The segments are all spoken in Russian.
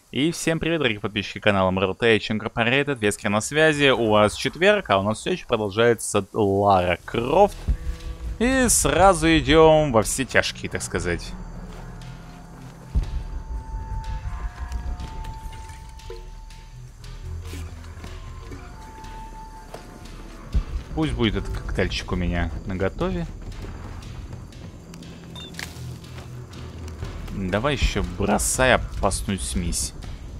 И всем привет, дорогие подписчики канала Rotation Incorporated, Вескер на связи, у вас четверг, а у нас все еще продолжается Лара Крофт. И сразу идем во все тяжкие, так сказать. Пусть будет этот коктейльчик у меня наготове. Давай еще бросай опасную смесь.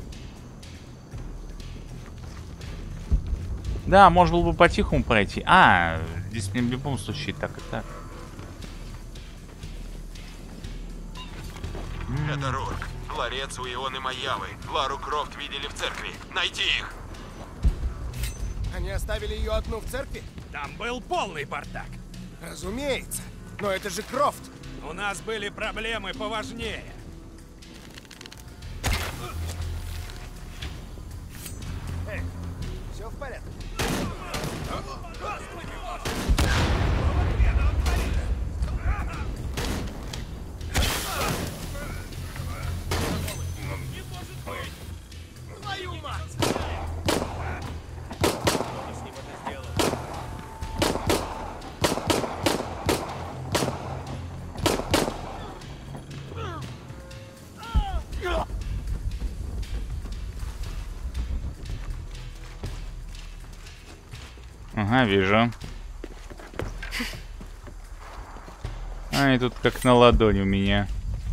Да, можно было бы по-тихому пройти. Здесь мне в любом случае так и так. Это Рурк. Ларец у Ионы Маявы. Лару Крофт видели в церкви. Найти их! Они оставили ее одну в церкви? Там был полный бардак. Разумеется. Но это же Крофт. У нас были проблемы поважнее. Эй, все в порядке? Твою мать! Ага, вижу. И тут как на ладони у меня.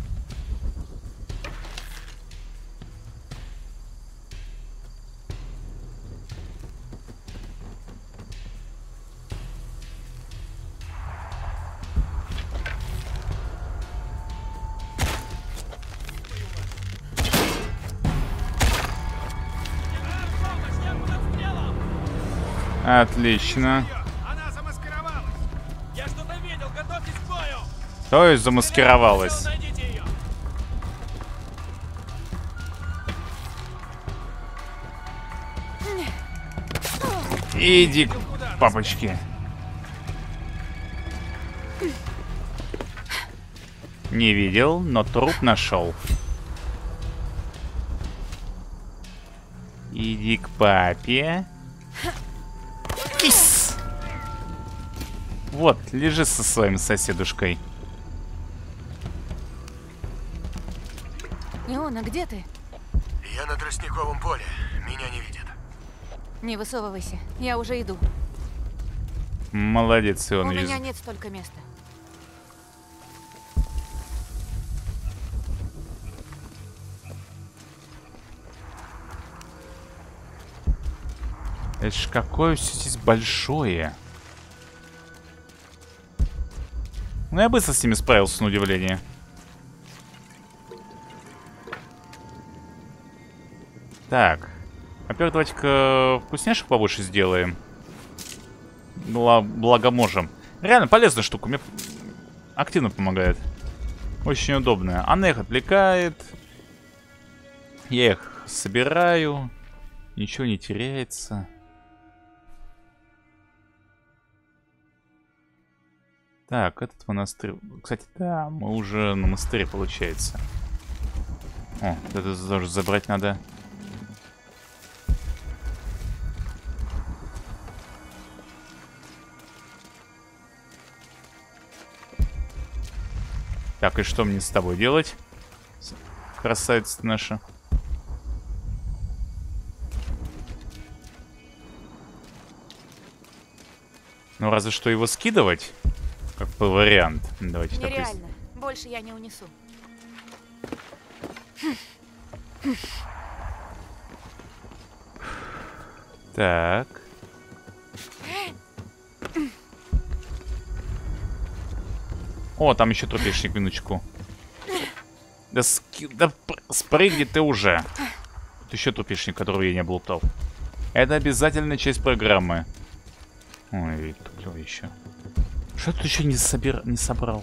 Отлично. Она замаскировалась! Я что-то видел, готовьтесь к бою! То есть замаскировалась. Найдите ее! Иди к папочке. Не видел, но труп нашел. Иди к папе. Кис! Вот, лежи со своим соседушкой. Иона, где ты? Я на тростниковом поле. Меня не видят. Не высовывайся, я уже иду. Молодец, У он меня нет столько места. Это ж какое все здесь большое. Ну, я быстро с ними справился, на удивление. Так. Во-первых, давайте-ка вкусняшек побольше сделаем. Благо можем. Реально полезная штука. Мне активно помогает. Очень удобная. Она их отвлекает. Я их собираю. Ничего не теряется. Так, этот монастырь... Кстати, да, мы уже на монастыре, получается. О, это тоже забрать надо. Так, и что мне с тобой делать? Красавица наша. Ну, разве что его скидывать. Как бы вариант. Давайте так. Нереально. Больше я не унесу. Так. О, там еще трупешник, минуточку. Да, спрыгни ты уже. Тут еще трупешник, которого я не облутал. Это обязательная часть программы. Ой, тут еще. Что тут еще не собрал?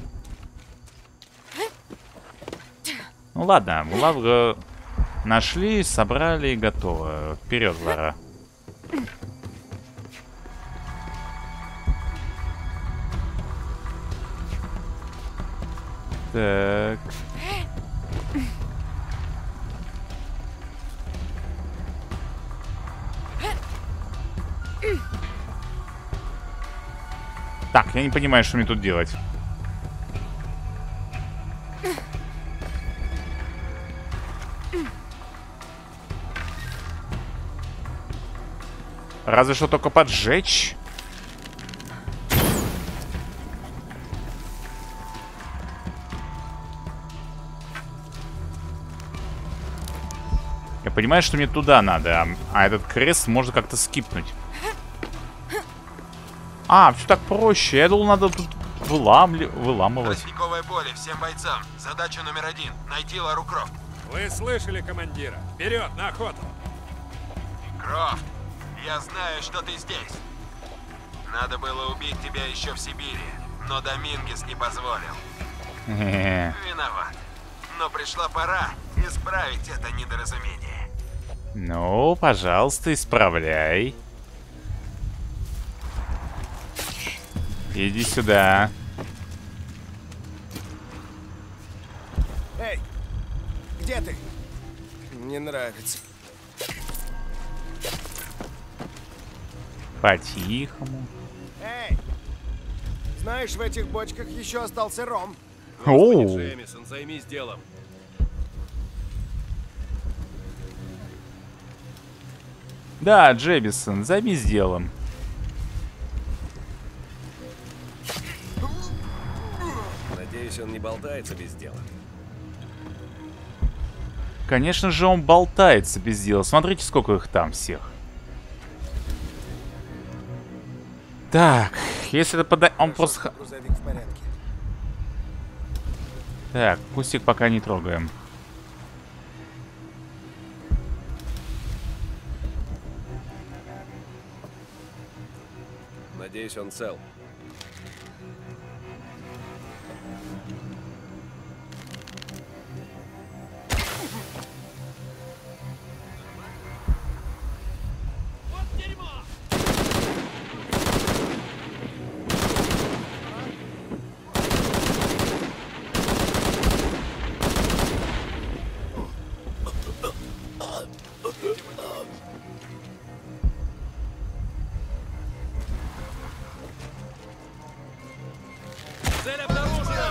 Ну ладно, Лавра нашли, собрали и готово. Вперед, Лара. Так. Так, я не понимаю, что мне тут делать. Разве что только поджечь. Я понимаю, что мне туда надо, а этот крест можно как-то скипнуть. А, все так проще. Я думал, надо тут выламывать. Тростниковое поле всем бойцам. Задача номер 1 — найти Лару Крофт. Вы слышали, командира? Вперед, на охоту! Крофт, я знаю, что ты здесь. Надо было убить тебя еще в Сибири, но Домингес не позволил. Виноват. Но пришла пора исправить это недоразумение. Ну, пожалуйста, исправляй. Иди сюда. Эй, где ты? Не нравится. По-тихому. Эй! Знаешь, в этих бочках еще остался ром. Оу. Джеймисон, займись делом. Да, Джеймисон, займись делом. Надеюсь, он не болтается без дела. Конечно же, он болтается без дела. Смотрите, сколько их там всех. Так, если это подай... Он просто... Грузовик в порядке. Так, кустик пока не трогаем. Надеюсь, он цел. Цель обнаружена!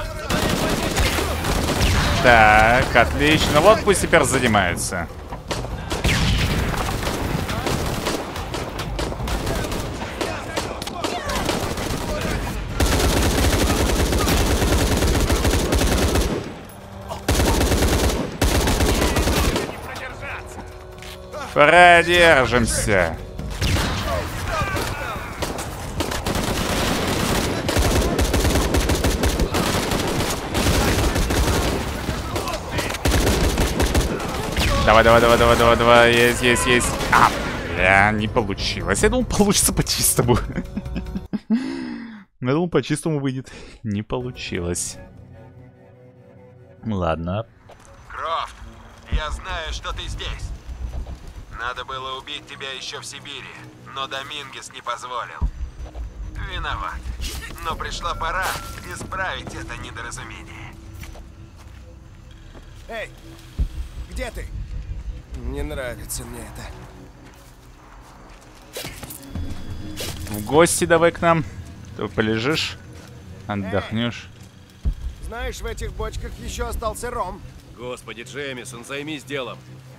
Так, отлично. Вот пусть теперь занимаются. Продержимся. Давай. Есть. А, бля, не получилось. Я думал, получится по-чистому. Я думал, по-чистому выйдет. Не получилось. Ладно. Крофт, я знаю, что ты здесь. Надо было убить тебя еще в Сибири, но Домингес не позволил. Виноват. Но пришла пора исправить это недоразумение. Эй, где ты? Не нравится мне это. В гости давай к нам. Ты полежишь, отдохнешь. Знаешь, в этих бочках еще остался ром. Господи, Джеймисон, займись делом.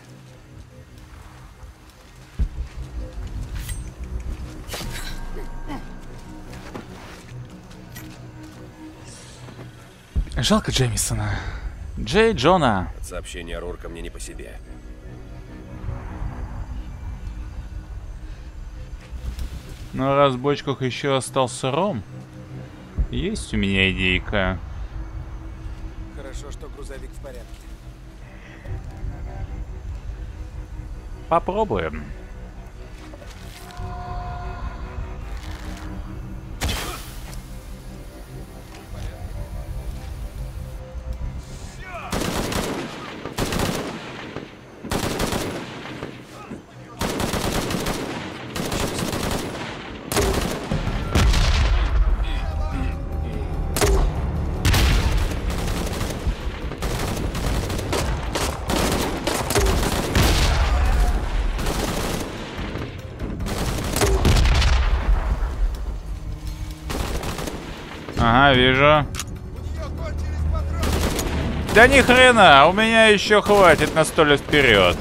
Жалко Джеймисона. Джей Джона. От сообщения Рурка мне не по себе. Но раз в бочках еще остался ром, есть у меня идейка. Хорошо, что грузовик в порядке. Попробуем. Ага, вижу. Да ни хрена, у меня еще хватит на 100 лет вперед.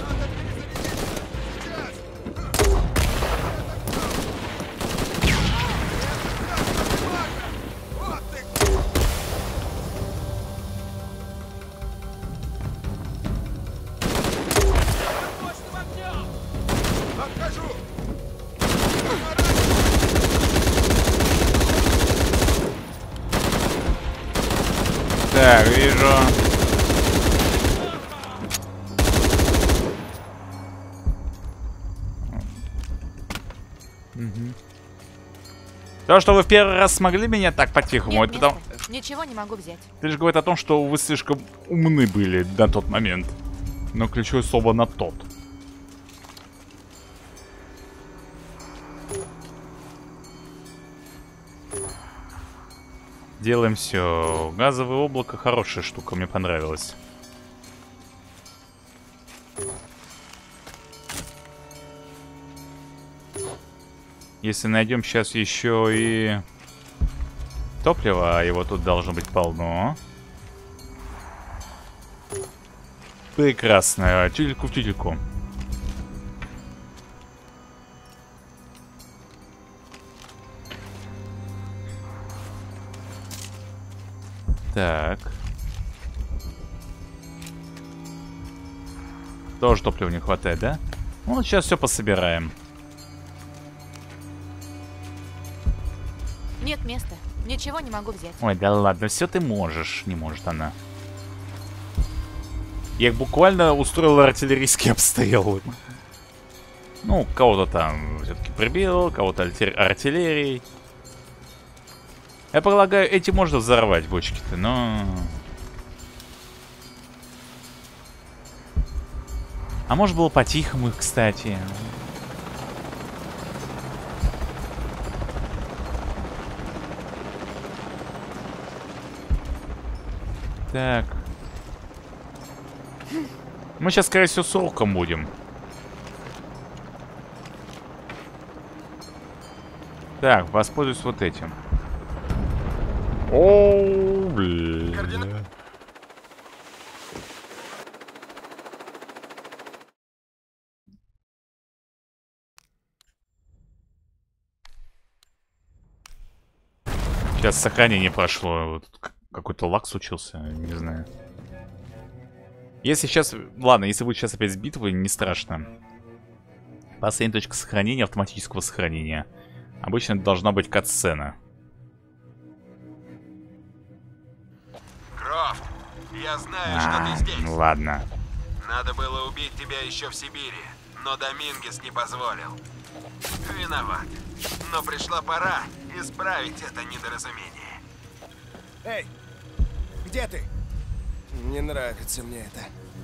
Так, вижу. То, что вы в первый раз смогли меня так по-тихому, Нет это там... места. Ничего не могу взять. Это лишь говорит о том, что вы слишком умны были на тот момент. Но ключевое слово на тот. Делаем все. Газовое облако хорошая штука, мне понравилось. Если найдем сейчас еще и топливо, а его тут должно быть полно. Прекрасно. Тюльку в тюльку. Так. Тоже топлива не хватает, да? Ну, вот сейчас все пособираем. Нет места. Ничего не могу взять. Ой, да ладно, все ты можешь. Не может она. Я их буквально устроил артиллерийский обстрел. Ну, кого-то там все-таки прибил, кого-то артиллерией. Я полагаю, эти можно взорвать бочки-то, но... А может было по-тихому их, кстати. Так. Мы сейчас, скорее всего, с уроком будем. Так, воспользуюсь вот этим. О, бля. Сейчас сохранение прошло. Вот какой-то лаг случился, не знаю. Если сейчас... Ладно, если будет сейчас опять с битвы, не страшно. Последняя точка сохранения, автоматического сохранения. Обычно это должна быть катсцена. Крофт, я знаю, что ты здесь. Ладно. Надо было убить тебя еще в Сибири, но Домингес не позволил. Виноват. Но пришла пора исправить это недоразумение. Эй, где ты? Не нравится мне это.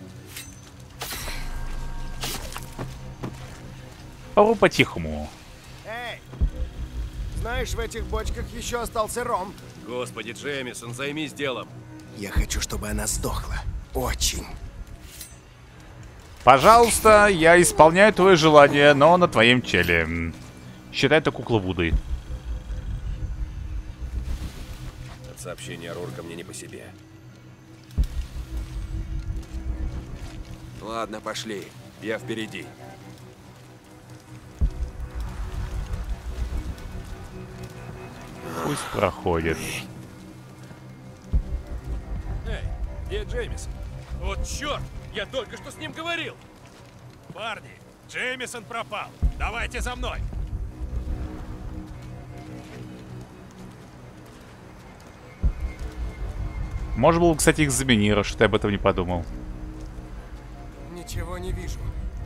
Пору по-тихому. Эй! Знаешь, в этих бочках еще остался ром. Господи, Джеймисон, займись делом. Я хочу, чтобы она сдохла. Очень. Пожалуйста, я исполняю твое желание, но на твоем теле. Считай это кукла Вуды. От сообщения Рурка мне не по себе. Ладно, пошли. Я впереди. Пусть проходит. Эй, где Джеймисон? Вот черт! Я только что с ним говорил! Парни, Джеймисон пропал. Давайте за мной. Можно было, кстати, их заминировать, что я об этом не подумал. Ничего не вижу.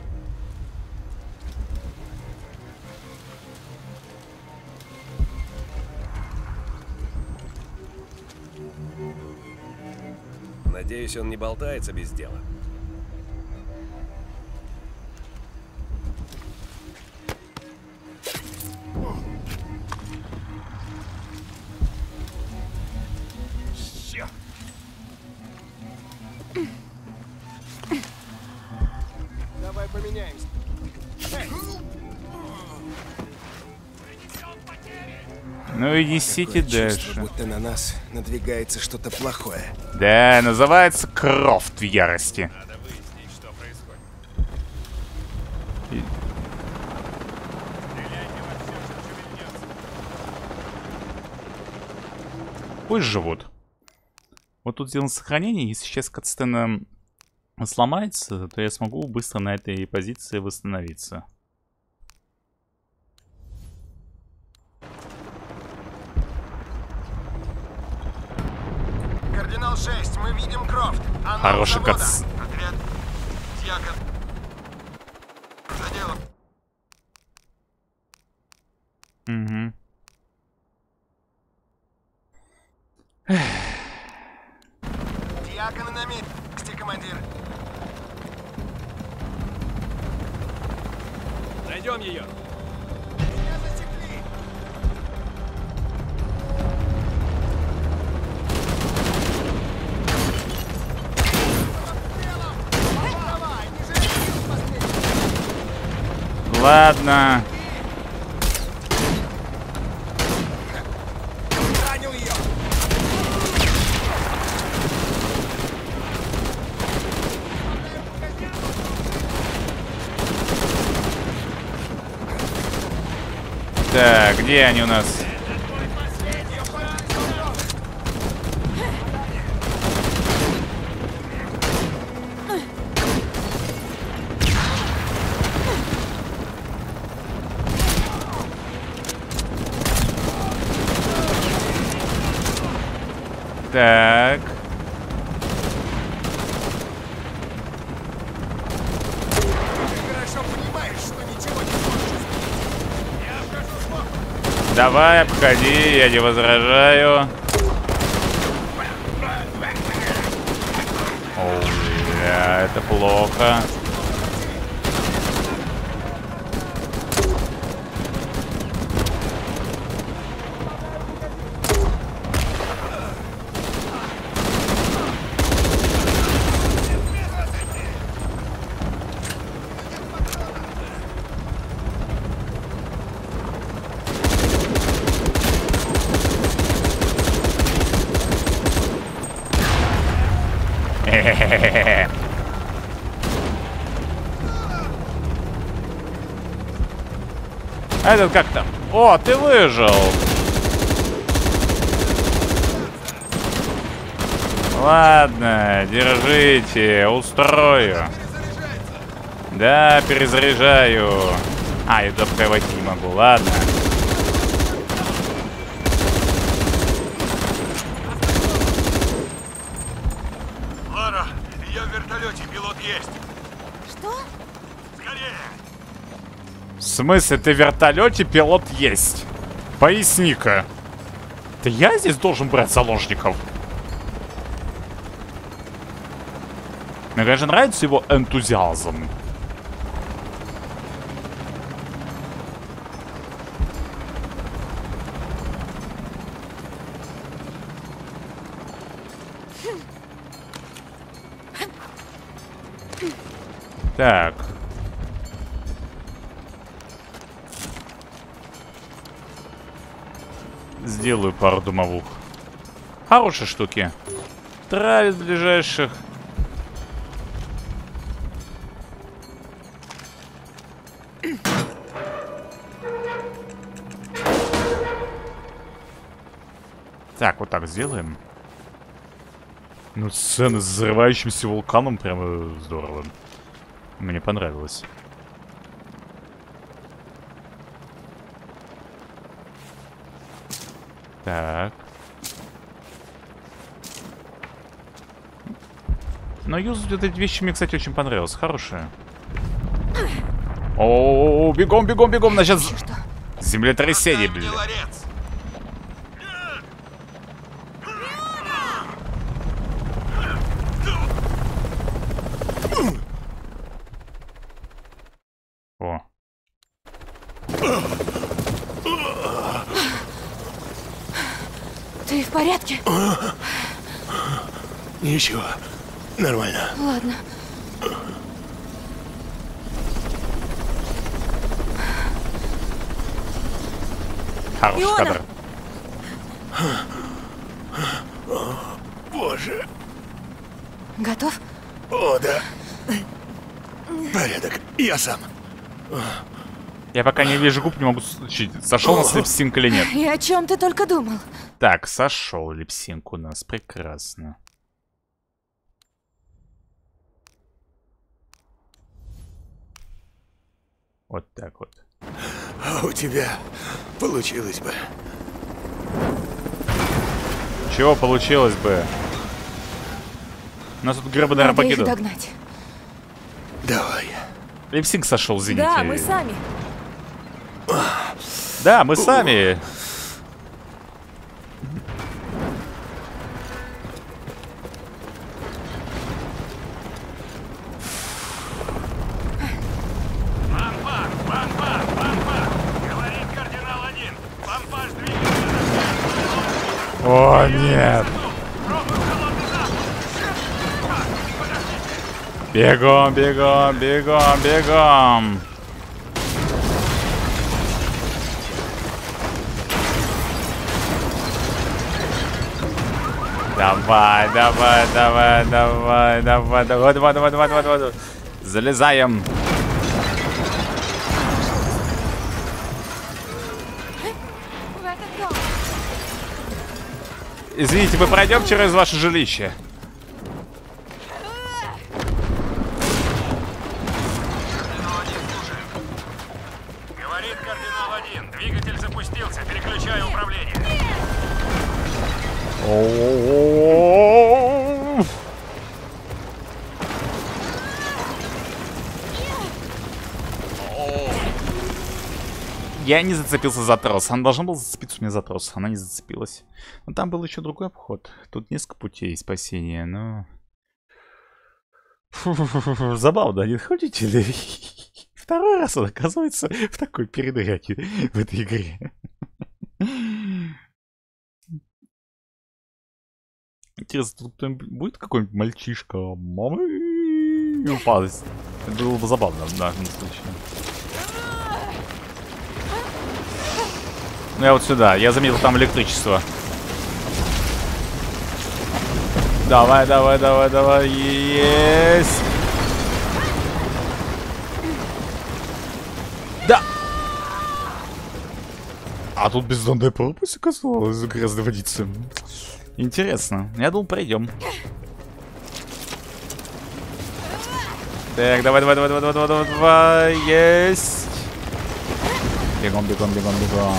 Надеюсь, он не болтается без дела. Черт! Давай поменяемся. Эй! Ну и несите Такое чувство, дальше. будто на нас надвигается что-то плохое. Да, называется Крофт в ярости. Надо выяснить, что происходит. И- Стреляйте во все, что шевельнется. Пусть живут. Вот тут сделано сохранение. Если сейчас катсцена сломается, то я смогу быстро на этой позиции восстановиться. Кардинал 6, мы видим Крофт. Она Хороший у завода. катс. Отряд Дьякон. За делом. Угу. Дьяконы на месте, командир. Найдем ее. Меня засекли. Давай, не жалей сил последних. Ладно. Ранил ее. Так, где они у нас? Так. Ты хорошо понимаешь, что ничего не сможешь изменить. Я вхожу в бок. Давай, обходи, я не возражаю. О, бля, это плохо. Хе-хе-хе-хе. А этот как там? О, ты выжил! Ладно, держите, устрою. Да, перезаряжаю. А, я туда пока войти не могу, ладно. Лара, я в вертолете, пилот есть. Что? Скорее! В смысле, ты в вертолете, пилот есть? Поясни-ка. Это я здесь должен брать заложников? Мне, конечно, нравится его энтузиазм. Так. Сделаю пару домовух. Хорошие штуки. Травят ближайших. Так, вот так сделаем. Ну, сцена с взрывающимся вулканом прямо здорово. Мне понравилось. Так. Но юзать вот эти вещи мне, кстати, очень понравилось. Хорошие. О, бегом, бегом, бегом. На сейчас землетрясение, Оставь мне блин. ларец. О. Ты в порядке? Ничего, нормально. Ладно. Хороший Иона! кадр. Боже. Готов? О, да. Порядок. Я сам. Я пока не вижу губ, не могу случить. Сошел у нас липсинг или нет? И о чем ты только думал? Так, сошел липсинг у нас. Прекрасно. Вот так вот. А у тебя получилось бы. Чего получилось бы? У нас тут грабы Надо их покидал. догнать. Давай. Липсинг сошел, извините. Да, мы сами. Да, мы сами. Говорит кардинал 1. Помпаж двигается. О, нет. Бегом, бегом, бегом, бегом. Давай, давай, давай, давай, давай, давай, давай, давай, давай, давай, давай. Залезаем. В этот дом. Извините, мы пройдем через ваше жилище. Говорит кардинал 1. Двигатель запустился. Переключаю управление. Я не зацепился за трос. Она должна была зацепиться у меня за трос. Она не зацепилась. Но там был еще другой обход. Тут несколько путей спасения, но... Фу-фу-фу-фу. Забавно, не находите ли? Второй раз он оказывается в такой передряге в этой игре. Интересно, тут кто-нибудь будет какой-нибудь мальчишка? Мамы, упасть. Это было бы забавно, да, в случае. Ну я вот сюда, я заметил там электричество. Давай, давай, давай, давай, есть! Да! А тут бездонная пропасть оказалась за грязной водицы. Интересно. Я думал, пройдем. Так, давай, давай, давай, давай, давай, давай, давай, есть! Бегом, бегом, бегом, бегом.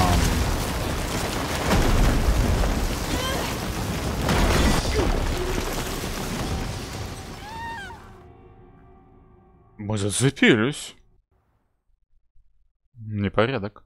Мы зацепились. Непорядок.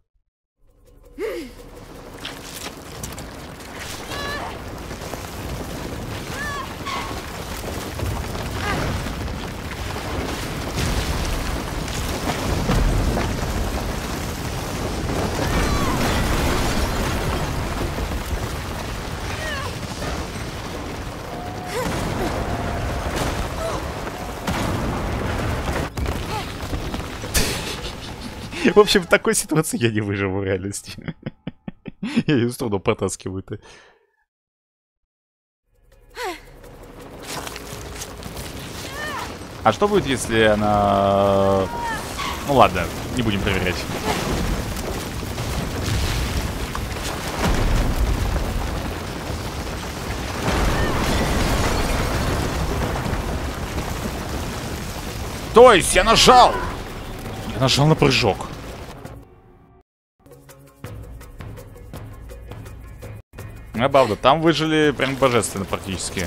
В общем, в такой ситуации я не выживу в реальности. Я ее с трудом потаскиваю-то. А что будет, если она... Ну ладно, не будем проверять. То есть я нажал! Я нажал на прыжок. Правда, там выжили прям божественно практически.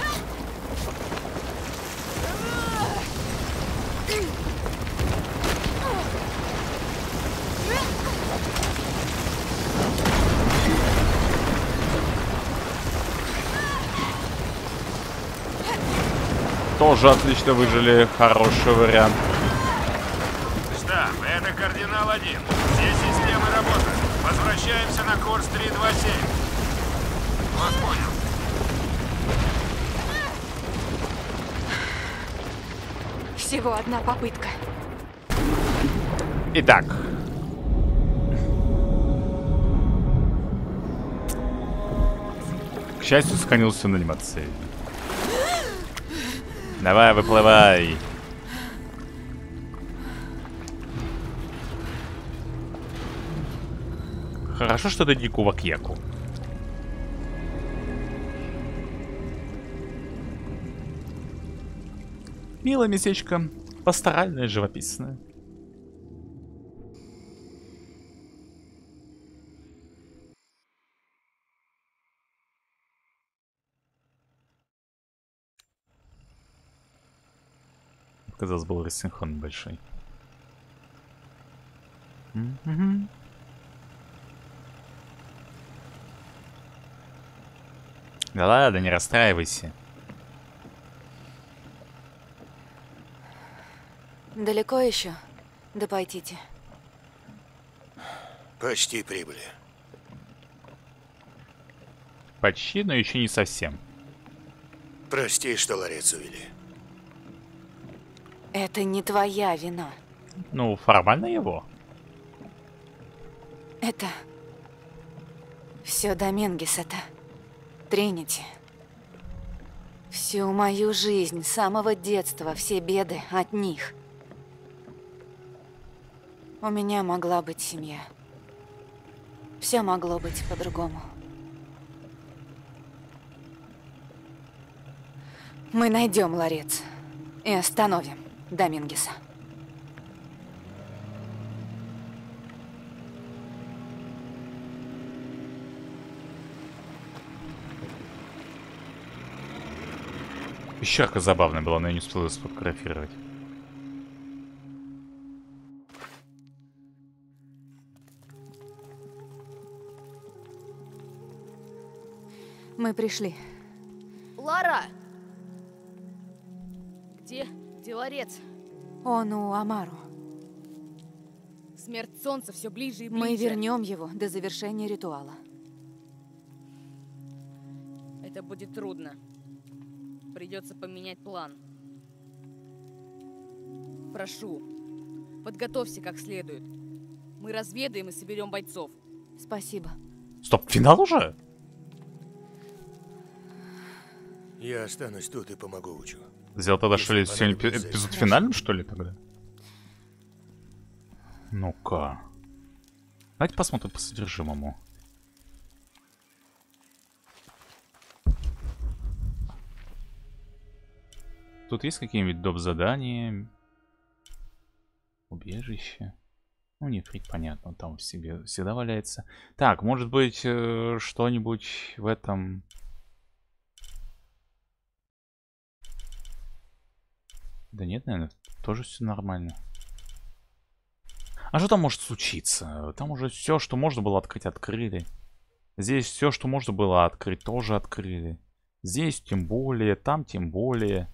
Тоже отлично выжили. Хороший вариант. Штаб, это кардинал 1. Все системы работают. Возвращаемся на курс 327. Вас понял. Всего одна попытка. Итак. счастью, сохранился на анимации. Давай, выплывай. Хорошо, что это не Кувак-Яку. Милое местечко. Пасторальное, живописное. Казалось, был рассинхрон большой. Да ладно, не расстраивайся. Далеко еще до Пайтити? Почти прибыли. Почти, но еще не совсем. Прости, что ларец увели. Это не твоя вина. Ну, формально его. Это... все Домингес-это. Тринити. Всю мою жизнь, с самого детства, все беды от них. У меня могла быть семья. Все могло быть по-другому. Мы найдем ларец и остановим Домингеса. Пещерка забавная была, но я не успел ее сфотографировать. Мы пришли. Лара! Где ларец? Он у Амару. Смерть солнца все ближе и ближе. Мы вернем его до завершения ритуала. Это будет трудно. Придется поменять план. Прошу, подготовься как следует. Мы разведаем и соберем бойцов. Спасибо. Стоп, финал уже? Я останусь тут и помогу Учу. Сделал тогда, что ли, Если сегодня понадобится, эпизод я финальным, что ли, тогда? Ну-ка. Давайте посмотрим по содержимому. Тут есть какие-нибудь доп. Задания? Убежище? Ну, нефрит, понятно, там в себе всегда валяется. Так, может быть, что-нибудь в этом... Да нет, наверное, тоже все нормально. А что там может случиться? Там уже все, что можно было открыть, открыли. Здесь все, что можно было открыть, тоже открыли. Здесь тем более, там тем более.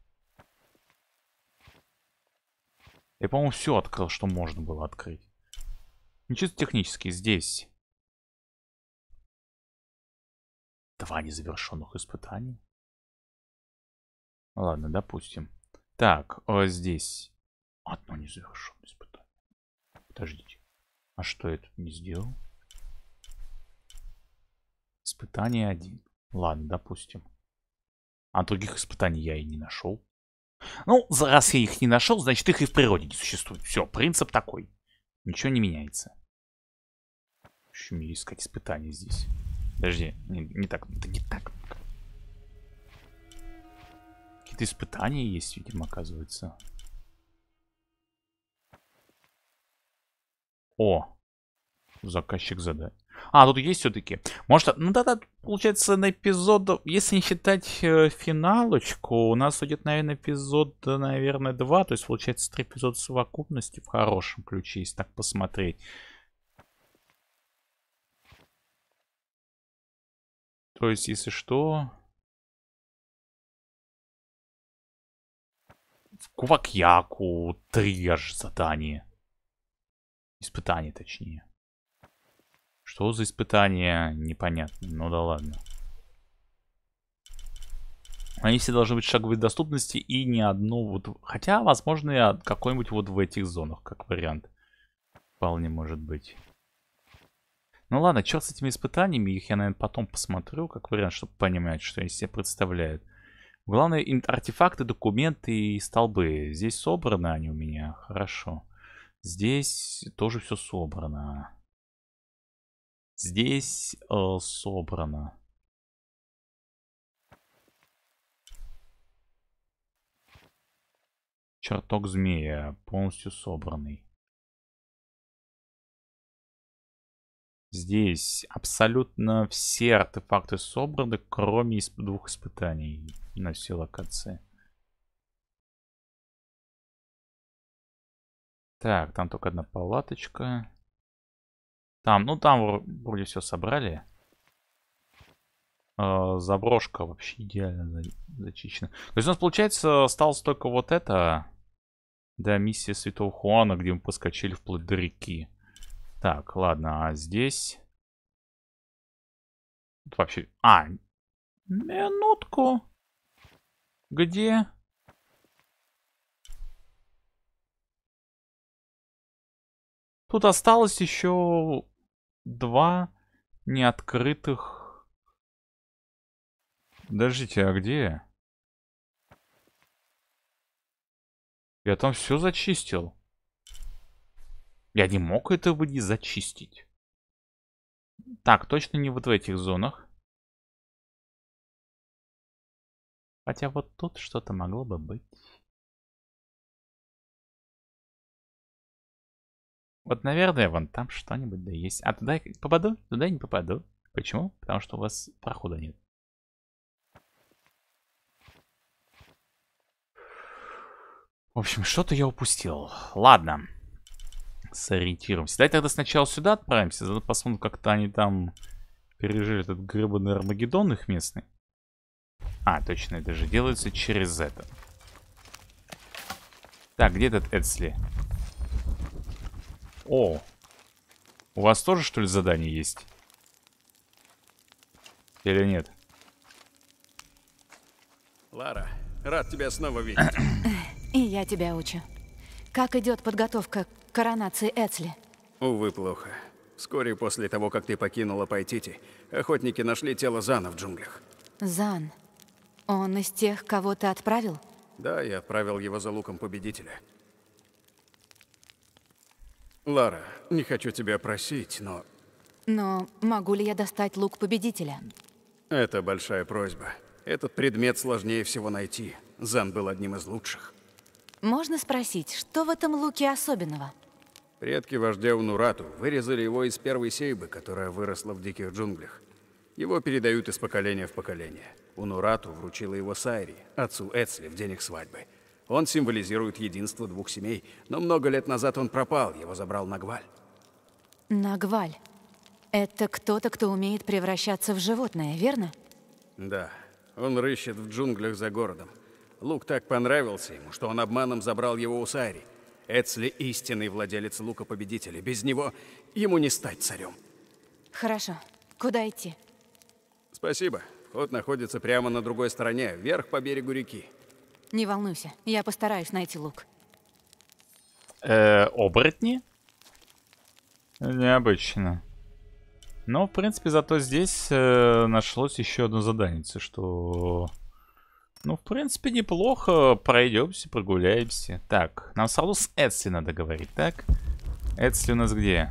Я, по-моему, все открыл, что можно было открыть. Ну, чисто технически здесь 2 незавершенных испытаний. Ладно, допустим. Так, здесь 1 незавершенное испытание. Подождите. А что я тут не сделал? Испытание 1. Ладно, допустим. А других испытаний я и не нашел. Ну, раз я их не нашел, значит их и в природе не существует. Все, принцип такой. Ничего не меняется. Еще мне искать испытания здесь. Подожди, не так. Это не так. Какие-то испытания есть, видимо, оказывается. О! Заказчик заданий. А, тут есть все-таки. Может, ну да, получается, на эпизод, если не считать финалочку, у нас идет, наверное, эпизод, наверное, 2. То есть, получается, 3 эпизода совокупности в хорошем ключе, если так посмотреть. То есть, если что... В Кувак-Яку 3 аж задания. Испытания, точнее. Что за испытания? Непонятно. Ну да ладно. Они все должны быть шаговой доступности и не одну вот... Хотя, возможно, и какой-нибудь вот в этих зонах, как вариант. Вполне может быть. Ну ладно, черт с этими испытаниями. Их я, наверное, потом посмотрю, как вариант, чтобы понимать, что они себе представляют. Главное, артефакты, документы и столбы. Здесь собраны они у меня. Хорошо. Здесь тоже все собрано. Здесь собрано. Чертог змея. Полностью собранный. Здесь абсолютно все артефакты собраны, кроме 2 испытаний на все локации. Так, там только одна палаточка. Там, ну там вроде все собрали. Заброшка вообще идеально зачищена. То есть у нас, получается, осталось только вот это. Да, миссия Святого Хуана, где мы поскочили вплоть до реки. Так, ладно, а здесь... Тут вообще... А, минутку. Где? Тут осталось еще 2 неоткрытых... Подождите, а где? Я там все зачистил. Я не мог этого не зачистить. Так, точно не вот в этих зонах. Хотя вот тут что-то могло бы быть. Вот, наверное, вон там что-нибудь да есть. А туда я попаду? Туда я не попаду. Почему? Потому что у вас прохода нет. В общем, что-то я упустил. Ладно. Сориентируемся. Давай тогда сначала сюда отправимся. Затем посмотрим, как-то они там пережили этот гребаный Армагеддон их местный. А, точно, это же делается через это. Так, где этот Эцли? О! У вас тоже, что ли, задание есть? Или нет? Лара, рад тебя снова видеть. И я тебя учу. Как идет подготовка к коронации Эцли? Увы, плохо. Вскоре после того, как ты покинула Пайтити, охотники нашли тело Зана в джунглях. Зан. Он из тех, кого ты отправил? Да, я отправил его за луком победителя. Лара, не хочу тебя просить, но... Но могу ли я достать лук победителя? Это большая просьба. Этот предмет сложнее всего найти. Зан был одним из лучших. Можно спросить, что в этом луке особенного? Предки вождя Унурату вырезали его из первой сейбы, которая выросла в диких джунглях. Его передают из поколения в поколение. Унурату вручила его Сайри, отцу Эцли, в день их свадьбы. Он символизирует единство 2 семей, но много лет назад он пропал, его забрал Нагваль. Нагваль. Это кто-то, кто умеет превращаться в животное, верно? Да, он рыщет в джунглях за городом. Лук так понравился ему, что он обманом забрал его у Сайри. Эцли — истинный владелец лука победителя. Без него ему не стать царем. Хорошо. Куда идти? Спасибо. Вход находится прямо на другой стороне, вверх по берегу реки. Не волнуйся, я постараюсь найти лук. Оборотни? Необычно. Но, в принципе, зато здесь нашлось еще одно задание, что... Ну, в принципе, неплохо. Пройдемся, прогуляемся. Так, нам сразу с Эцли надо говорить, так? Эцли у нас где?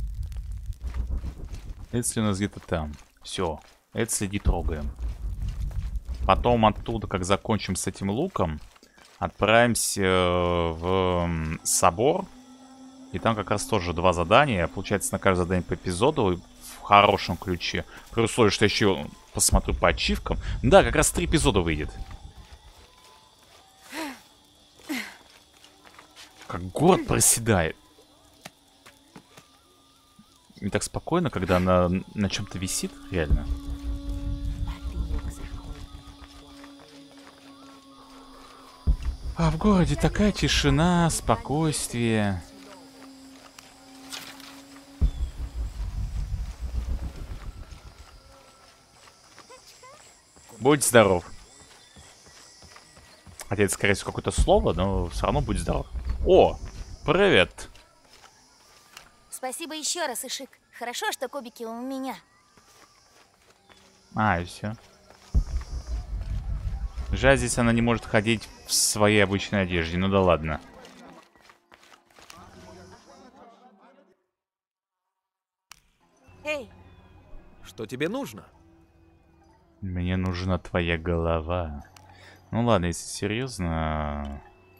Эцли у нас где-то там. Все, Эцли не трогаем. Потом оттуда, как закончим с этим луком, отправимся в собор. И там как раз тоже 2 задания. Получается, на каждое задание по эпизоду в хорошем ключе. При условии, что я еще посмотрю по ачивкам. Да, как раз 3 эпизода выйдет. Как город проседает. Не так спокойно, когда она на чем-то висит, реально. А в городе такая тишина, спокойствие. Будь здоров. Хотя это, скорее всего, какое-то слово, но все равно будь здоров. О, привет. Спасибо еще раз, Ишик. Хорошо, что кубики у меня. А, и все. Жаль, здесь она не может ходить в своей обычной одежде. Ну да ладно. Эй, Что тебе нужно? Мне нужна твоя голова. Ну ладно, если серьезно...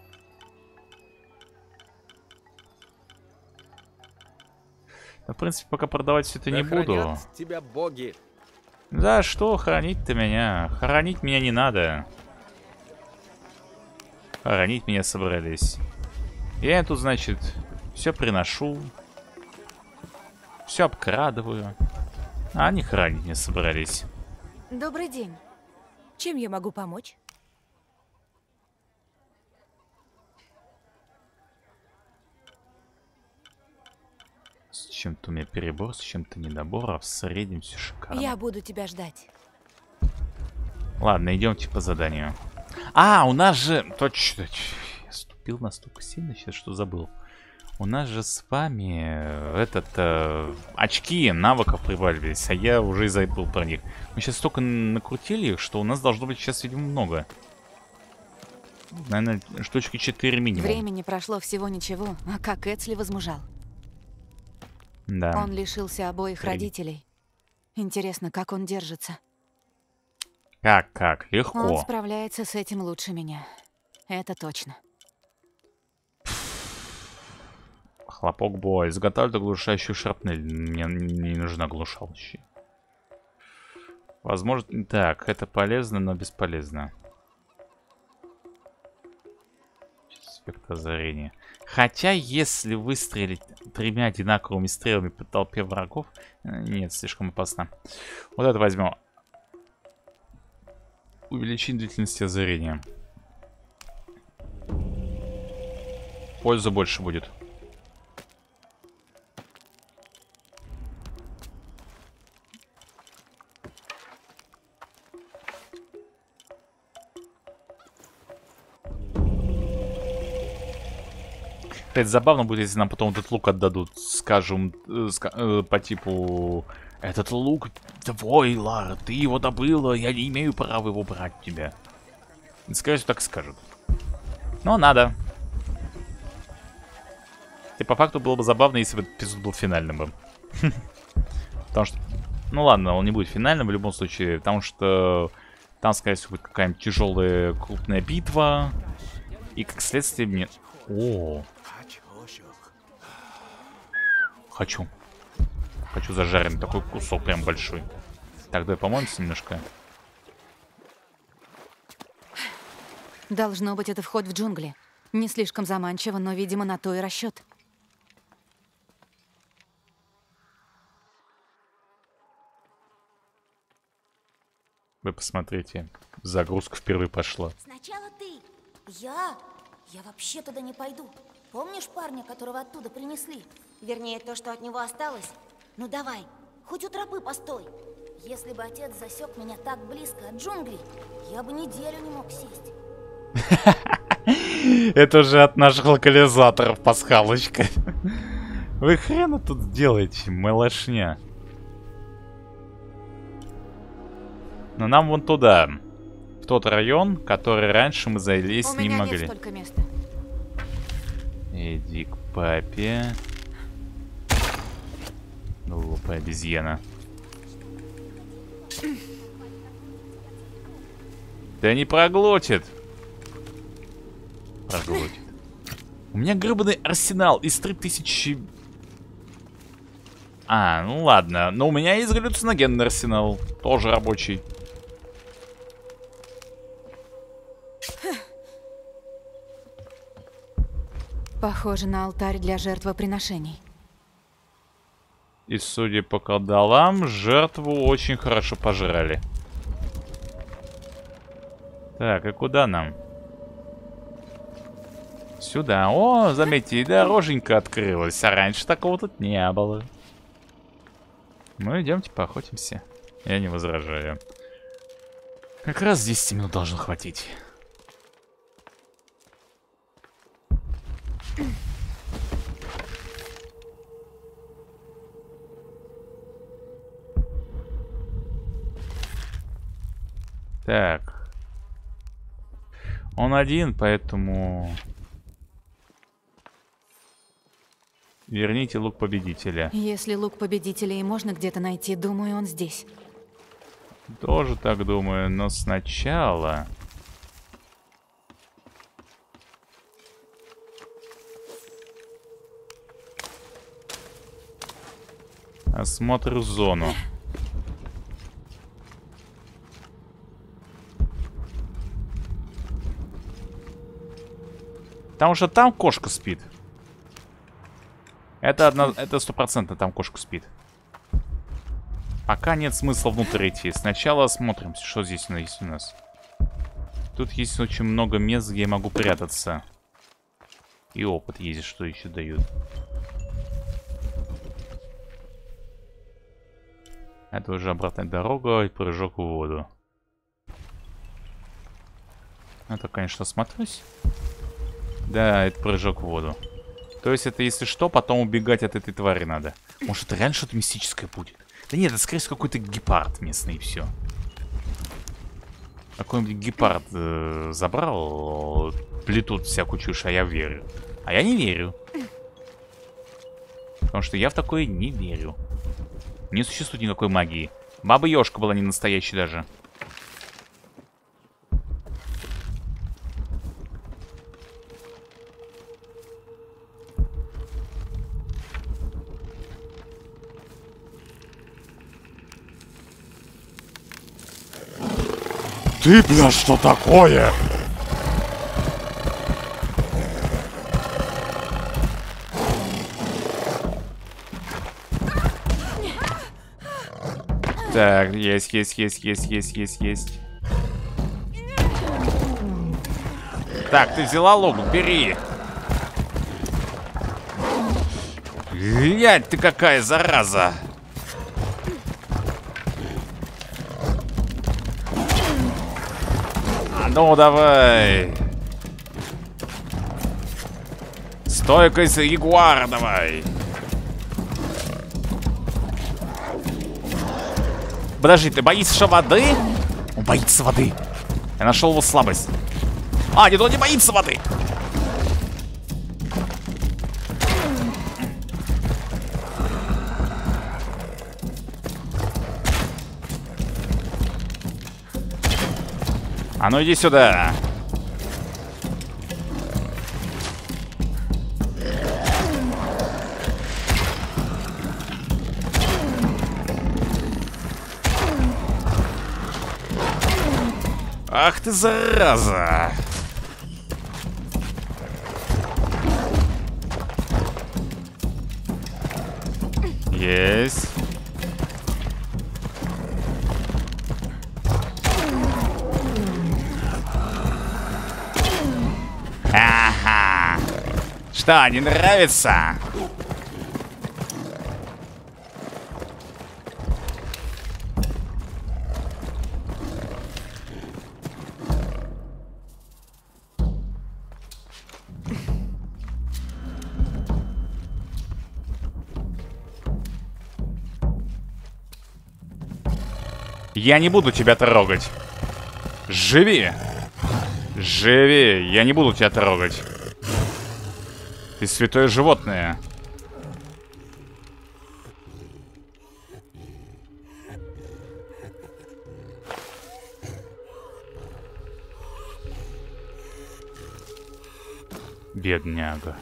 Да, в принципе, пока продавать все это не буду. хранят тебя боги. За что хоронить-то меня? Хоронить меня не надо. Хоронить меня собрались. Я тут, значит, все приношу. Все обкрадываю. А они хоронить не собрались. добрый день. Чем я могу помочь? С чем-то у меня перебор, с чем-то недобор, а в среднем все шикарно. Я буду тебя ждать. Ладно, идемте по заданию. А, у нас же... Точно. Я ступил настолько сильно сейчас, что забыл. У нас же с вами очки навыков прибавились, а я уже и забыл про них. Мы сейчас столько накрутили их, что у нас должно быть сейчас, видимо, много. Наверное, штучки 4 минимум. Времени прошло всего ничего, а как Эцли возмужал. Да. Он лишился обоих родителей. Интересно, как он держится. Как? Легко. Он справляется с этим лучше меня. Это точно. Хлопок бой. Изготавливает оглушающую шрапнель. Мне не нужна глушалочка. Возможно... Так, это полезно, но бесполезно. Эффект озарения. Хотя, если выстрелить 3 одинаковыми стрелами по толпе врагов... Нет, слишком опасно. Вот это возьмем. Увеличение длительности озарения. Пользы больше будет. Это забавно будет, если нам потом этот лук отдадут. Скажем, по типу... Этот лук твой, Лара, ты его добыла, я не имею права его брать у тебя. Скорее всего, так скажут. Но надо. И по факту было бы забавно, если бы этот эпизод был финальным бы. Потому что... Ну ладно, он не будет финальным в любом случае, потому что... Там, скорее всего, будет какая-нибудь тяжелая крупная битва. И как следствие мне... О! Хочу. Хочу зажаренный такой кусок, прям большой. Так, давай помоемся немножко. Должно быть, это вход в джунгли. Не слишком заманчиво, но, видимо, на то и расчет. Вы посмотрите, загрузка впервые пошла. Сначала ты. Я вообще туда не пойду. Помнишь парня, которого оттуда принесли? Вернее, то, что от него осталось? Ну давай, хоть у тропы постой. Если бы отец засек меня так близко от джунглей, я бы неделю не мог сесть. Это же от наших локализаторов пасхалочка. Вы хрена тут делаете, малышня. Но нам вон туда. В тот район, который раньше мы залезть не могли. У меня нет столько места. Иди к папе. Глупая обезьяна. Да не проглотит. Проглотит. У меня гребаный арсенал из 3000... А, ну ладно. Но у меня есть галлюциногенный арсенал. Тоже рабочий. Похоже на алтарь для жертвоприношений. И судя по кандалам, жертву очень хорошо пожрали. Так, и куда нам? Сюда. О, заметьте, и дороженька открылась. А раньше такого тут не было. Ну, идемте поохотимся. Я не возражаю. Как раз 10 минут должно хватить. Так. Он один, поэтому... Верните лук победителя. Если лук победителя и можно где-то найти, думаю, он здесь. Тоже так думаю, но сначала... Осмотр зону. Потому что там кошка спит. Это 100% там кошка спит. Пока нет смысла внутрь идти. Сначала осмотрим, что здесь есть у нас. Тут есть очень много мест, где я могу прятаться. И опыт есть, что еще дают. Это уже обратная дорога и прыжок в воду. Это, конечно, осмотрюсь. Да, это прыжок в воду. То есть это, если что, потом убегать от этой твари надо. Может, это реально что-то мистическое будет? Да нет, это, скорее всего, какой-то гепард местный, и все. Какой-нибудь гепард забрал, плетут всякую чушь, а я верю. А я не верю. Потому что я в такое не верю. Не существует никакой магии. Баба-ёшка была не настоящей даже. Ты, бля, что такое? Так, есть. Так, ты взяла лук, бери. Глянь, ты какая зараза. Ну, давай. Стойкость ягуара, давай. Подожди, ты боишься воды? Он боится воды. Я нашел его слабость. А, нет, он не боится воды. А ну иди сюда. Ах ты, зараза! Есть. Ага. Что, не нравится? Я не буду тебя трогать. Живи. Живи. Я не буду тебя трогать. Ты святое животное. Бедняга.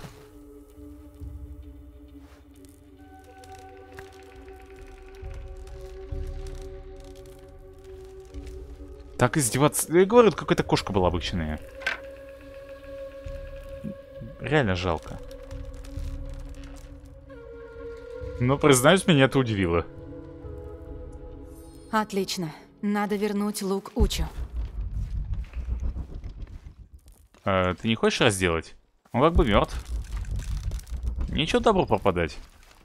Так издеваться. Я говорю, какая-то кошка была обычная. Реально жалко. Но, признаюсь, меня это удивило. Отлично. Надо вернуть лук Учу. Ты не хочешь разделать? Он как бы мертв. Ничего добру пропадать.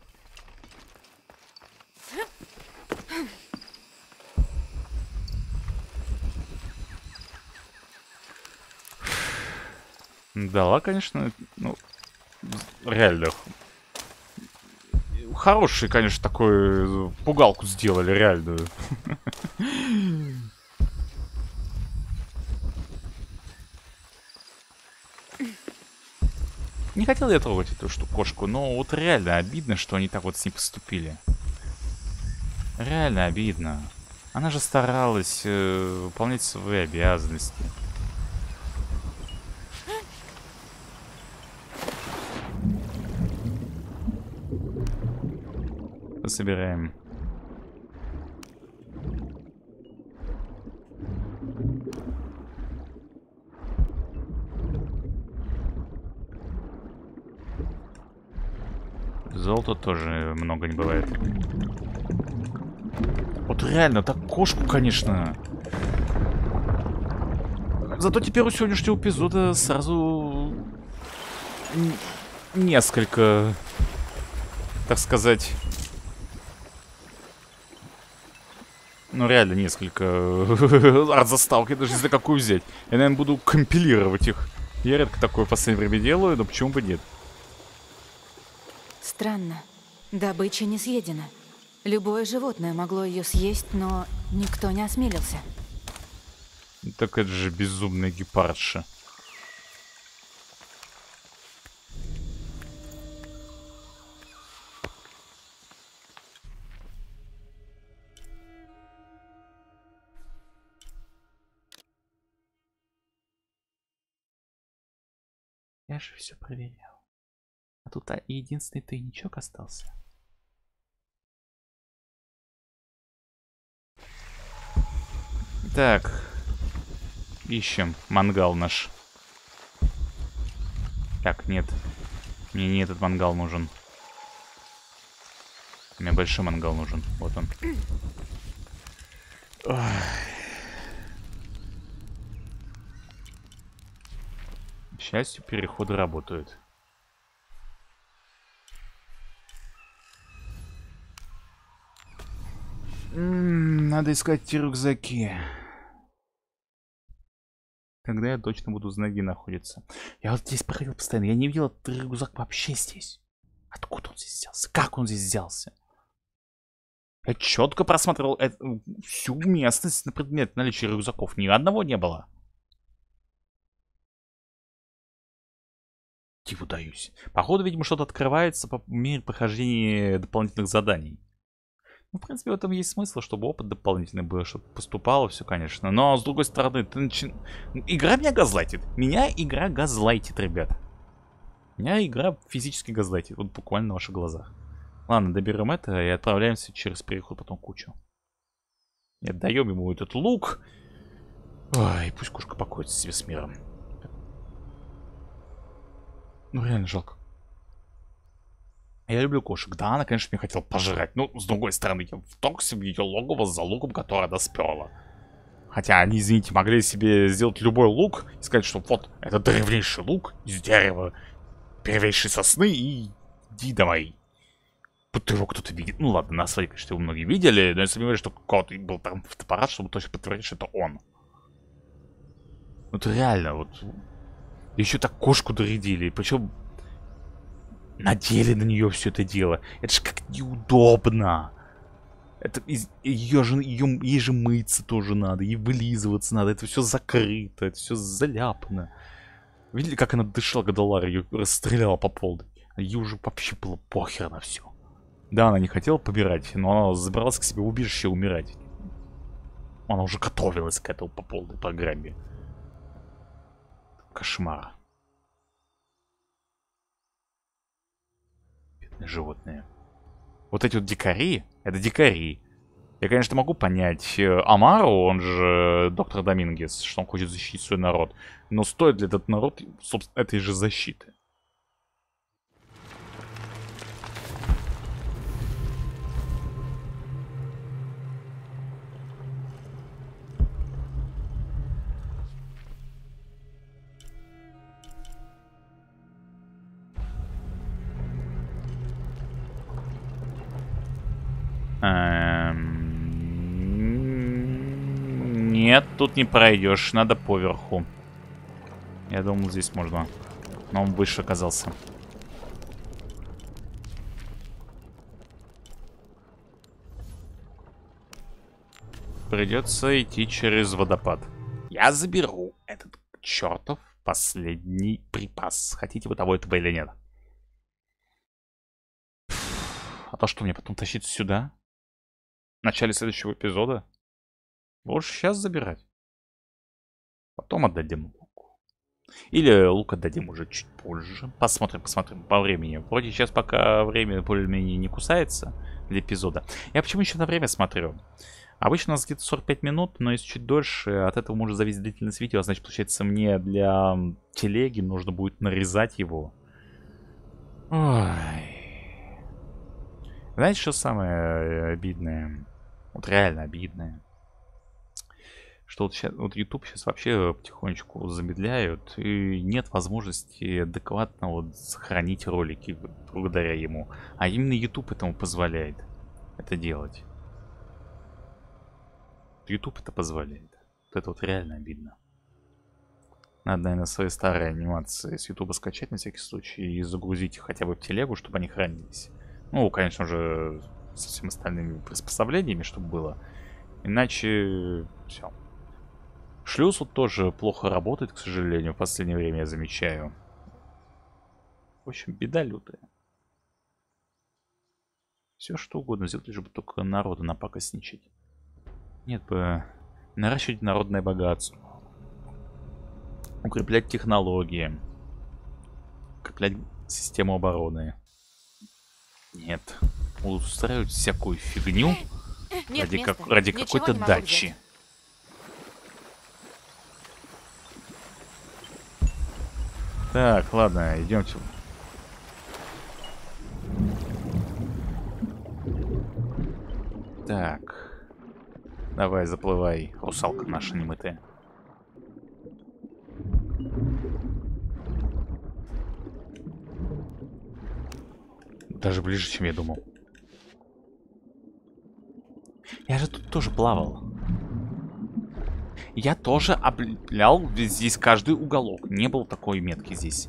Дала, конечно, ну, реально. Хороший, конечно, такой пугалку сделали, реальную. Не хотел я трогать эту кошку, но вот реально обидно, что они так вот с ней поступили. Реально обидно. Она же старалась выполнять свои обязанности. Собираем. Золота тоже много не бывает. Вот реально, так кошку, конечно. Зато теперь у сегодняшнего эпизода сразу несколько, так сказать, ну реально несколько арт-заставок, я даже не знаю, какую взять. Я, наверное, буду компилировать их. Я редко такое в последнее время делаю, но почему бы нет? Странно. Добыча не съедена. Любое животное могло ее съесть, но никто не осмелился. Так это же безумная гепардша. Я же все проверял. А тут единственный тайничок остался. Так. Ищем мангал наш. Так, нет. Мне не этот мангал нужен. Мне большой мангал нужен. Вот он. Ой. К счастью, переходы работают. Надо искать те рюкзаки. Когда я точно буду знать, где находится. Я вот здесь проходил постоянно. Я не видел этот рюкзак вообще здесь. Откуда он здесь взялся? Как он здесь взялся? Я четко просматривал всю местность на предмет наличия рюкзаков. Ни одного не было. Диву даюсь. Походу, видимо, что-то открывается по мере прохождения дополнительных заданий. Ну, в принципе, в этом есть смысл, чтобы опыт дополнительный был, чтобы поступало все, конечно. Но, с другой стороны, игра меня газлайтит. Меня игра газлайтит, ребят. Меня игра физически газлайтит. Вот буквально на ваших глазах. Ладно, доберем это и отправляемся через переход потом к кучу. И отдаем ему этот лук. Ой, пусть кошка покоится себе с миром. Ну, реально жалко. Я люблю кошек. Да, она, конечно, меня хотела пожрать. Но, с другой стороны, я вторгся в ее логово за луком, который она сперла. Хотя они, извините, могли себе сделать любой лук и сказать, что вот, это древнейший лук из дерева, первейшей сосны, и иди давай. Будто его кто-то видит. Ну ладно, на своей, конечно, его многие видели, но я сомневаюсь, что кто-то был там фотоаппарат, чтобы точно подтвердить, что это он. Вот реально, вот. Еще так кошку доредили, причем надели на нее все это дело. Это же как неудобно. Это ей же мыться тоже надо, ей вылизываться надо. Это все закрыто, это все заляпано. Видели, как она дышала, когда Лара ее расстреляла по полной? Ей уже вообще было похер на все. Да, она не хотела помирать, но она забралась к себе в убежище умирать. Она уже готовилась к этому по полной программе. Кошмар. Бедные животные. Вот эти вот дикари, это дикари. Я, конечно, могу понять Амару, он же доктор Домингес, что он хочет защитить свой народ. Но стоит ли этот народ, собственно, этой же защиты? Нет, тут не пройдешь, надо поверху. Я думал, здесь можно. Но он выше оказался. Придется идти через водопад. Я заберу этот чертов Последний припас. Хотите вы того этого или нет? А то что, мне потом тащить сюда? В начале следующего эпизода? Лучше сейчас забирать. Потом отдадим лук. Или лук отдадим уже чуть позже. Посмотрим по времени. Вроде сейчас пока время более-менее не кусается для эпизода. Я почему еще на время смотрю? Обычно у нас где-то 45 минут, но если чуть дольше, от этого может зависеть длительность видео. Значит, получается, мне для телеги нужно будет нарезать его. Ой. Знаете, что самое обидное? Вот реально обидное. Что вот, сейчас, вот YouTube сейчас вообще потихонечку замедляют, и нет возможности адекватно вот сохранить ролики благодаря ему. А именно YouTube этому позволяет это делать. YouTube это позволяет. Вот это вот реально обидно. Надо, наверное, свои старые анимации с YouTube скачать на всякий случай и загрузить их хотя бы в телегу, чтобы они хранились. Ну, конечно же, со всеми остальными приспособлениями, чтобы было. Иначе все. Шлюз вот тоже плохо работает, к сожалению, в последнее время я замечаю. В общем, беда лютая. Все что угодно сделать, лишь бы только народу напакостничать. Нет бы наращивать народное богатство. Укреплять технологии. Укреплять систему обороны. Нет. Устраивать всякую фигню ради какой-то дачи. Так, ладно, идемте. Так. Давай, заплывай, русалка наша немытая. Даже ближе, чем я думал. Я же тут тоже плавал. Я тоже облеплял здесь каждый уголок. Не было такой метки здесь.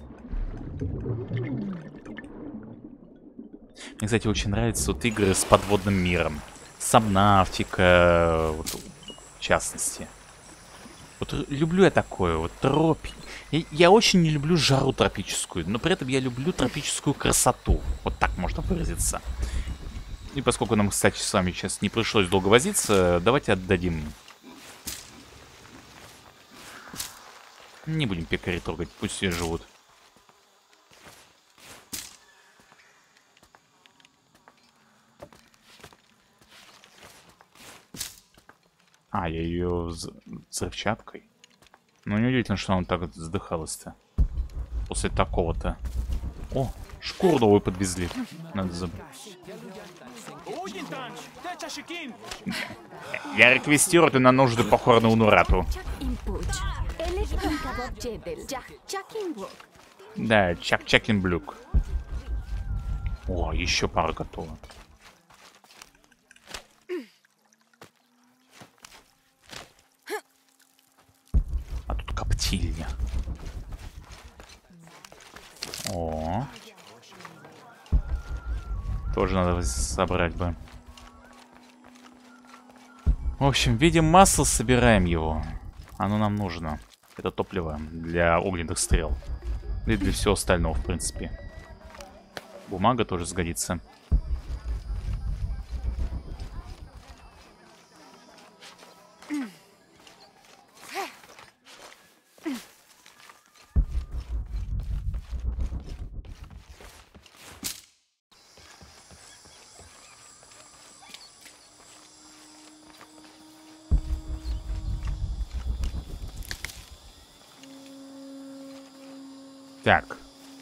Мне, кстати, очень нравятся вот игры с подводным миром. Сабнавтика, вот, в частности. Вот люблю я такое, вот тропи. Я очень не люблю жару тропическую, но при этом я люблю тропическую красоту. Вот так можно выразиться. И поскольку нам, кстати, с вами сейчас не пришлось долго возиться, давайте отдадим. Не будем пекарей трогать, пусть все живут. А, я ее взрывчаткой. Ну, неудивительно, что она так задыхалась-то. После такого-то. О, шкуру новую подвезли. Надо забрать. Я реквестирую на нужды похороны Унурату. Да, Чак-Чакин-Блюк. О, еще пара готова. А тут коптильня. О. Тоже надо собрать бы. В общем, видим масло, собираем его. Оно нам нужно. Это топливо для огненных стрел. И для всего остального, в принципе. Бумага тоже сгодится. Так.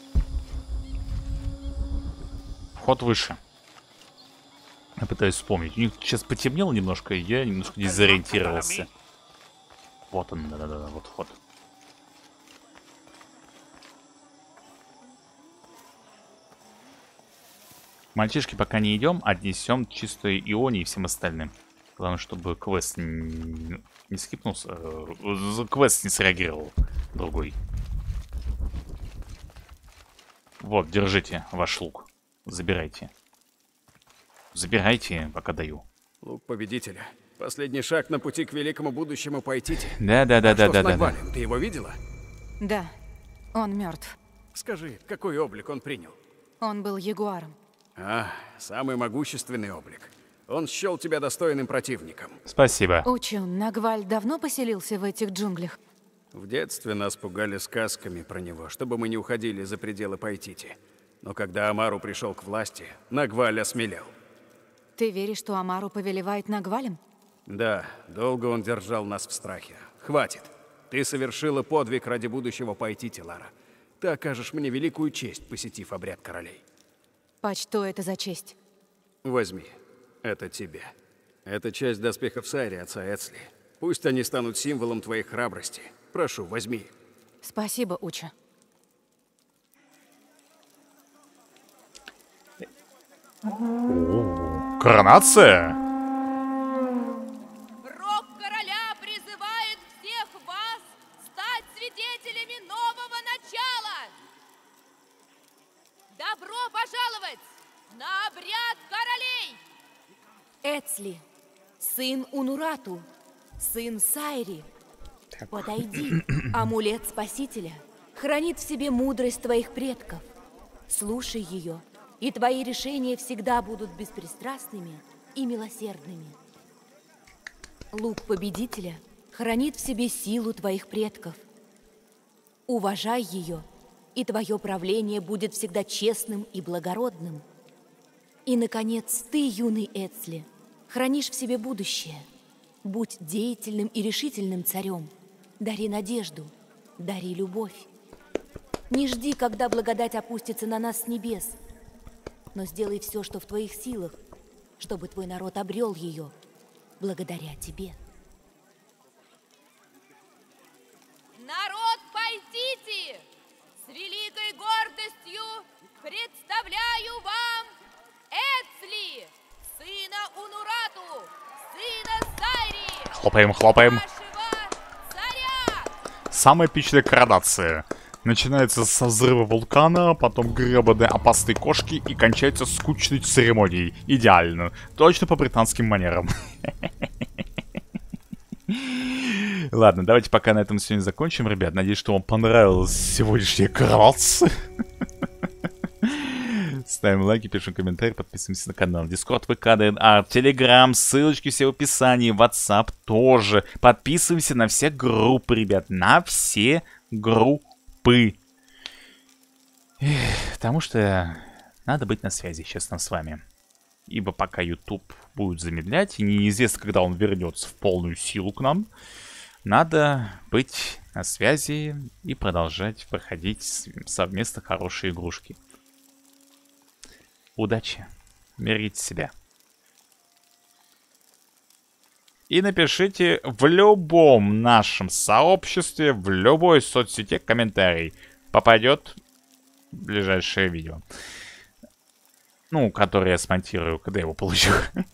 Вход выше. Я пытаюсь вспомнить. У них сейчас потемнело немножко, и я немножко дезориентировался. Вот он, да-да-да, вот вход. Мальчишки пока не идем, отнесем чисто Ионе и всем остальным. Главное, чтобы квест не скипнулся. Квест не среагировал. Другой. Вот, держите ваш лук. Забирайте. Забирайте, пока даю. Лук победителя. Последний шаг на пути к великому будущему пойти. Да. Ты его видела? Да, Он мертв. Скажи, какой облик он принял? Он был ягуаром. А, самый могущественный облик. Он счел тебя достойным противником. Спасибо. Учу, Нагваль давно поселился в этих джунглях? В детстве нас пугали сказками про него, чтобы мы не уходили за пределы Пайтити. Но когда Амару пришел к власти, Нагваль осмелел. Ты веришь, что Амару повелевает Нагвалем? Да, долго он держал нас в страхе. Хватит. Ты совершила подвиг ради будущего Пайтити, Лара. Ты окажешь мне великую честь, посетив обряд королей. Что это за честь? Возьми. Это тебе. Это часть доспехов Сайри, отца Эцли. Пусть они станут символом твоей храбрости. Прошу, возьми. Спасибо, Уча. Коронация? Рог короля призывает всех вас стать свидетелями нового начала. Добро пожаловать на обряд королей! Эцли, сын Унурату, сын Сайри, подойди. Амулет Спасителя хранит в себе мудрость твоих предков. Слушай ее, и твои решения всегда будут беспристрастными и милосердными. Лук Победителя хранит в себе силу твоих предков. Уважай ее, и твое правление будет всегда честным и благородным. И, наконец, ты, юный Эцли, хранишь в себе будущее. Будь деятельным и решительным царем. Дари надежду, дари любовь. Не жди, когда благодать опустится на нас с небес, но сделай все, что в твоих силах, чтобы твой народ обрел ее благодаря тебе. Народ Пайтити, с великой гордостью представляю вам Эцли, сына Унурату, сына Сайри, Хлопаем, хлопаем. нашего царя. Самая эпичная коронация. Начинается со взрыва вулкана, потом гребаные опасные кошки и кончается скучной церемонией. Идеально. Точно по британским манерам. Ладно, давайте пока на этом сегодня закончим, ребят. Надеюсь, что вам понравилась сегодняшняя коронация. Ставим лайки, пишем комментарии, подписываемся на канал. Дискорд, ВК, ДНР, Телеграм, ссылочки все в описании, WhatsApp тоже. Подписываемся на все группы, ребят, на все группы. Потому что надо быть на связи, честно, с вами. Ибо пока YouTube будет замедлять, и неизвестно, когда он вернется в полную силу к нам, надо быть на связи и продолжать проходить совместно хорошие игрушки. Удачи. Берегите себя. И напишите в любом нашем сообществе, в любой соцсети комментарий. Попадет в ближайшее видео. Ну, которое я смонтирую, когда его получу.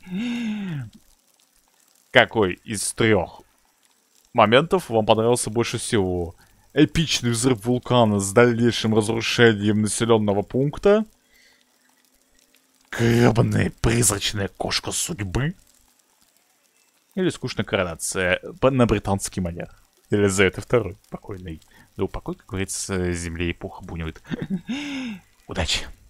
Какой из 3 моментов вам понравился больше всего? Эпичный взрыв вулкана с дальнейшим разрушением населенного пункта? Гребаная призрачная кошка судьбы? Или скучная коронация на британский манер? Или за это второй покойный? Да упокой, как говорится, земле и пуха бунит. Удачи!